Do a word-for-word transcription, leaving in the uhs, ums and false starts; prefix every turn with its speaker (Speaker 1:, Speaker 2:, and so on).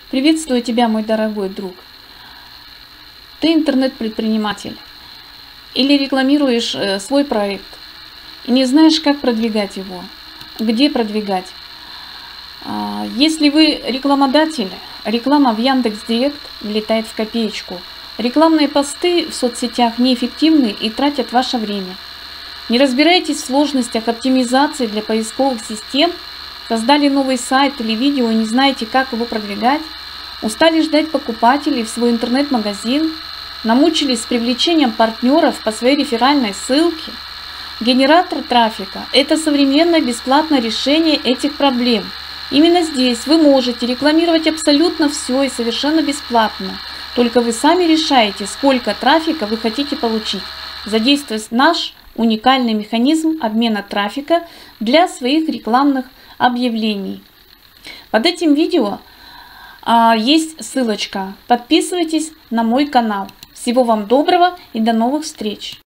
Speaker 1: Приветствую тебя, мой дорогой друг. Ты интернет-предприниматель или рекламируешь э, свой проект и не знаешь, как продвигать его, где продвигать. А, если вы рекламодатель, реклама в Яндекс.Директ влетает в копеечку. Рекламные посты в соцсетях неэффективны и тратят ваше время. Не разбираетесь в сложностях оптимизации для поисковых систем, создали новый сайт или видео и не знаете, как его продвигать, устали ждать покупателей в свой интернет-магазин, намучились с привлечением партнеров по своей реферальной ссылке. Генератор трафика – это современное бесплатное решение этих проблем. Именно здесь вы можете рекламировать абсолютно все и совершенно бесплатно. Только вы сами решаете, сколько трафика вы хотите получить, задействуя наш уникальный механизм обмена трафика для своих рекламных объявлений. Под этим видео а, есть ссылочка. Подписывайтесь на мой канал. Всего вам доброго и до новых встреч!